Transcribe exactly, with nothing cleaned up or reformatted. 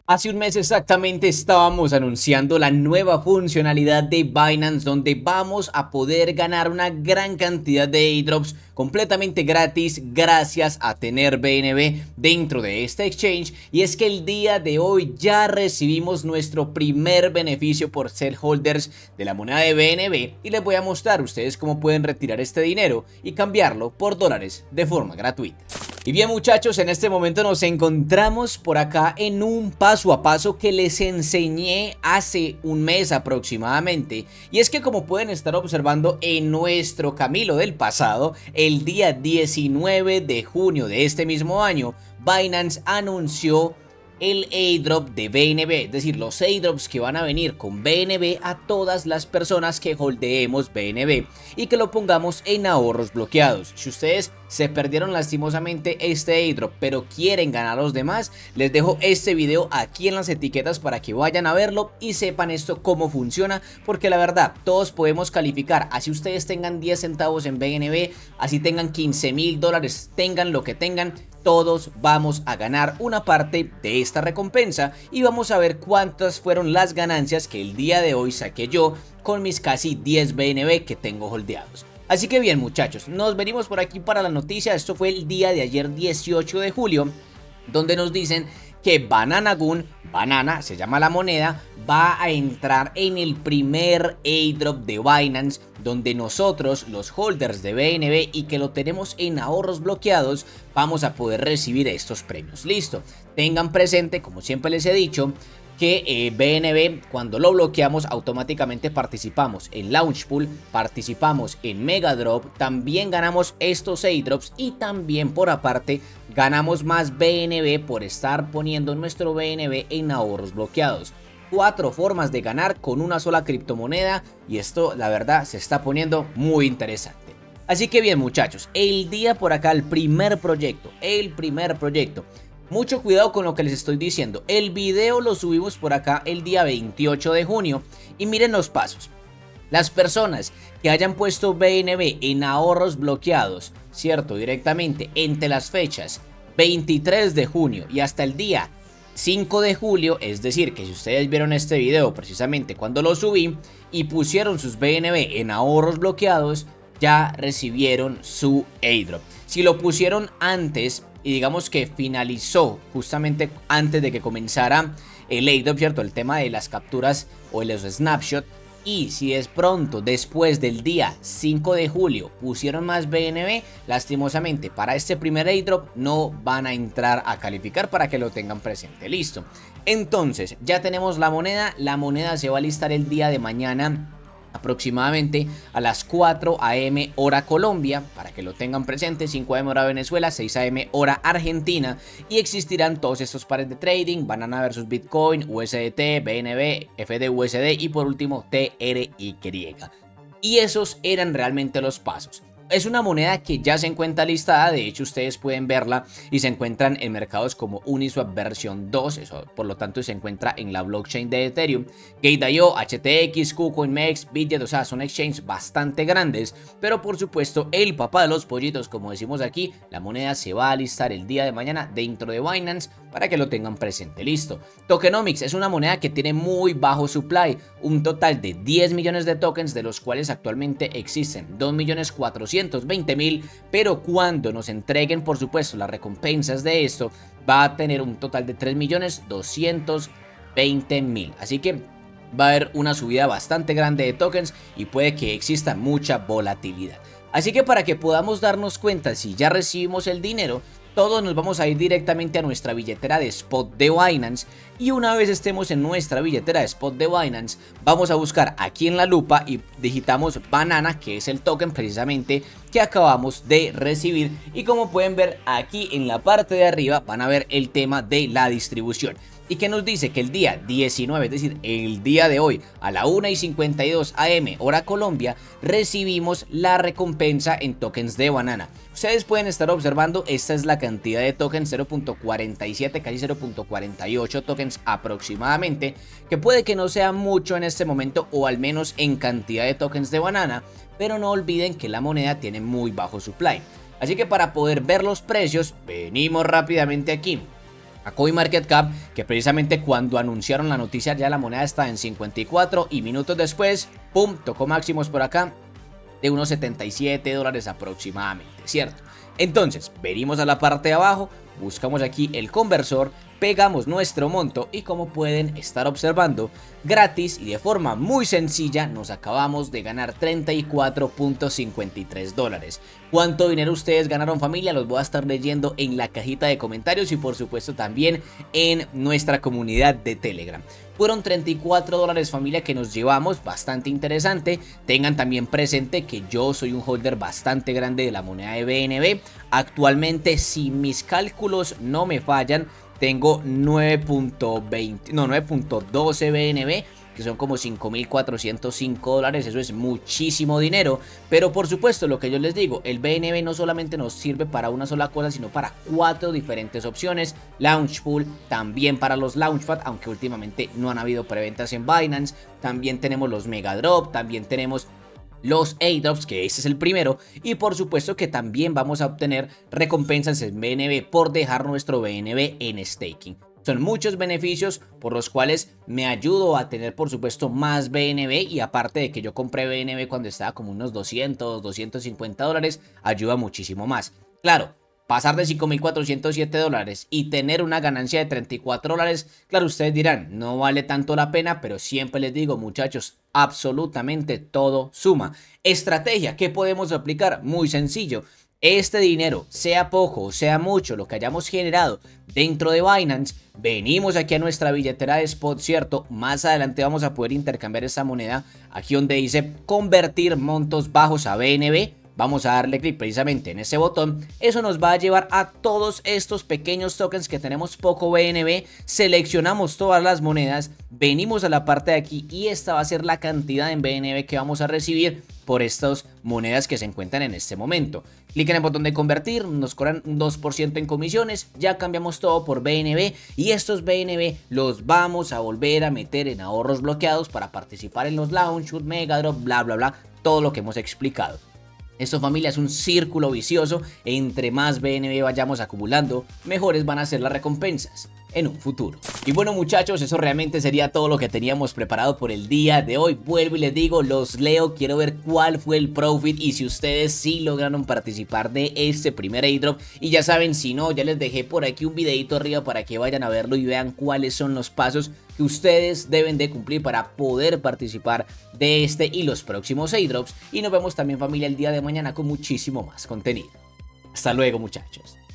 Hace un mes exactamente estábamos anunciando la nueva funcionalidad de Binance donde vamos a poder ganar una gran cantidad de airdrops completamente gratis gracias a tener B N B dentro de este exchange. Y es que el día de hoy ya recibimos nuestro primer beneficio por ser holders de la moneda de B N B y les voy a mostrar a ustedes cómo pueden retirar este dinero y cambiarlo por dólares de forma gratuita. Y bien muchachos, en este momento nos encontramos por acá en un paso a paso que les enseñé hace un mes aproximadamente. Y es que como pueden estar observando en nuestro Camilo del pasado, el día diecinueve de junio de este mismo año, Binance anunció el airdrop de B N B, es decir, los airdrops que van a venir con B N B a todas las personas que holdeemos B N B y que lo pongamos en ahorros bloqueados. Si ustedes se perdieron lastimosamente este airdrop pero quieren ganar los demás, les dejo este video aquí en las etiquetas para que vayan a verlo y sepan esto cómo funciona, porque la verdad todos podemos calificar, así ustedes tengan diez centavos en B N B, así tengan quince mil dólares, tengan lo que tengan, todos vamos a ganar una parte de esta recompensa y vamos a ver cuántas fueron las ganancias que el día de hoy saqué yo con mis casi diez B N B que tengo holdeados. Así que bien muchachos, nos venimos por aquí para la noticia. Esto fue el día de ayer dieciocho de julio, donde nos dicen que Banana Gun, Banana se llama la moneda, va a entrar en el primer airdrop de Binance, donde nosotros, los holders de B N B y que lo tenemos en ahorros bloqueados, vamos a poder recibir estos premios. Listo, tengan presente, como siempre les he dicho, que eh, B N B cuando lo bloqueamos automáticamente participamos en Launch Pool, participamos en Mega Drop, también ganamos estos airdrops y también por aparte ganamos más B N B por estar poniendo nuestro B N B en ahorros bloqueados. Cuatro formas de ganar con una sola criptomoneda y esto la verdad se está poniendo muy interesante. Así que bien muchachos, el día por acá el primer proyecto, el primer proyecto. Mucho cuidado con lo que les estoy diciendo. El video lo subimos por acá el día veintiocho de junio y miren los pasos. Las personas que hayan puesto B N B en ahorros bloqueados, cierto, directamente entre las fechas veintitrés de junio y hasta el día cinco de julio, es decir, que si ustedes vieron este video precisamente cuando lo subí y pusieron sus B N B en ahorros bloqueados, ya recibieron su airdrop. Si lo pusieron antes y digamos que finalizó justamente antes de que comenzara el airdrop, ¿cierto? El tema de las capturas o los snapshots. Y si es pronto después del día cinco de julio pusieron más B N B, lastimosamente para este primer airdrop no van a entrar a calificar, para que lo tengan presente. Listo. Entonces ya tenemos la moneda. La moneda se va a listar el día de mañana aproximadamente a las cuatro a eme hora Colombia, para que lo tengan presente, cinco a eme hora Venezuela, seis a eme hora Argentina, y existirán todos estos pares de trading: Banana versus Bitcoin, U S D T, B N B, F D U S D y por último T R Y. Y esos eran realmente los pasos. Es una moneda que ya se encuentra listada, de hecho ustedes pueden verla y se encuentran en mercados como Uniswap versión dos, eso por lo tanto se encuentra en la blockchain de Ethereum, Gate punto i o, H T X, KuCoin, Mex, Bitget, o sea son exchanges bastante grandes, pero por supuesto el papá de los pollitos, como decimos aquí, la moneda se va a listar el día de mañana dentro de Binance para que lo tengan presente. Listo. Tokenomics es una moneda que tiene muy bajo supply, un total de diez millones de tokens, de los cuales actualmente existen dos millones cuatrocientos veinte mil, pero cuando nos entreguen por supuesto las recompensas de esto va a tener un total de tres millones doscientos veinte mil, así que va a haber una subida bastante grande de tokens y puede que exista mucha volatilidad. Así que para que podamos darnos cuenta si ya recibimos el dinero, todos nos vamos a ir directamente a nuestra billetera de Spot de Binance, y una vez estemos en nuestra billetera de Spot de Binance vamos a buscar aquí en la lupa y digitamos Banana, que es el token precisamente que acabamos de recibir, y como pueden ver aquí en la parte de arriba van a ver el tema de la distribución. Y que nos dice que el día diecinueve, es decir, el día de hoy a la una y cincuenta y dos a eme hora Colombia, recibimos la recompensa en tokens de Banana. Ustedes pueden estar observando, esta es la cantidad de tokens, cero punto cuarenta y siete, casi cero punto cuarenta y ocho tokens aproximadamente, que puede que no sea mucho en este momento, o al menos en cantidad de tokens de Banana, pero no olviden que la moneda tiene muy bajo supply. Así que para poder ver los precios, venimos rápidamente aquí a CoinMarketCap, que precisamente cuando anunciaron la noticia ya la moneda está en cincuenta y cuatro y minutos después, pum, tocó máximos por acá de unos setenta y siete dólares aproximadamente, ¿cierto? Entonces, venimos a la parte de abajo, buscamos aquí el conversor, pegamos nuestro monto y como pueden estar observando, gratis y de forma muy sencilla nos acabamos de ganar treinta y cuatro punto cincuenta y tres dólares. ¿Cuánto dinero ustedes ganaron, familia? Los voy a estar leyendo en la cajita de comentarios y por supuesto también en nuestra comunidad de Telegram. Fueron treinta y cuatro dólares, familia, que nos llevamos, bastante interesante. Tengan también presente que yo soy un holder bastante grande de la moneda de B N B. Actualmente, si mis cálculos no me fallan, tengo nueve punto veinte, no, nueve punto doce B N B, que son como cinco mil cuatrocientos cinco dólares, eso es muchísimo dinero, pero por supuesto lo que yo les digo, el B N B no solamente nos sirve para una sola cosa, sino para cuatro diferentes opciones, Launchpool, también para los Launchpad, aunque últimamente no han habido preventas en Binance, también tenemos los Mega Drop, también tenemos los airdrops, que este es el primero, y por supuesto que también vamos a obtener recompensas en B N B por dejar nuestro B N B en staking. Son muchos beneficios por los cuales me ayudo a tener por supuesto más B N B, y aparte de que yo compré B N B cuando estaba como unos doscientos, doscientos cincuenta dólares, ayuda muchísimo más. Claro, pasar de cinco mil cuatrocientos siete dólares y tener una ganancia de treinta y cuatro dólares, claro, ustedes dirán, no vale tanto la pena, pero siempre les digo, muchachos, absolutamente todo suma. Estrategia, ¿qué podemos aplicar? Muy sencillo. Este dinero, sea poco o sea mucho, lo que hayamos generado dentro de Binance, venimos aquí a nuestra billetera de spot, ¿cierto? Más adelante vamos a poder intercambiar esa moneda aquí donde dice convertir montos bajos a B N B. Vamos a darle clic precisamente en ese botón. Eso nos va a llevar a todos estos pequeños tokens que tenemos poco B N B. Seleccionamos todas las monedas, venimos a la parte de aquí y esta va a ser la cantidad en B N B que vamos a recibir por estas monedas que se encuentran en este momento. Clic en el botón de convertir, nos cobran un dos por ciento en comisiones, ya cambiamos todo por B N B y estos B N B los vamos a volver a meter en ahorros bloqueados para participar en los Launchpool, Megadrop, bla bla bla, todo lo que hemos explicado. Esto, familia, es un círculo vicioso. Entre más B N B vayamos acumulando, mejores van a ser las recompensas en un futuro. Y bueno, muchachos, eso realmente sería todo lo que teníamos preparado por el día de hoy. Vuelvo y les digo, los leo, quiero ver cuál fue el profit y si ustedes sí lograron participar de este primer airdrop. Y ya saben, si no, ya les dejé por aquí un videito arriba para que vayan a verlo y vean cuáles son los pasos que ustedes deben de cumplir para poder participar de este y los próximos airdrops. Y nos vemos también, familia, el día de mañana con muchísimo más contenido. Hasta luego, muchachos.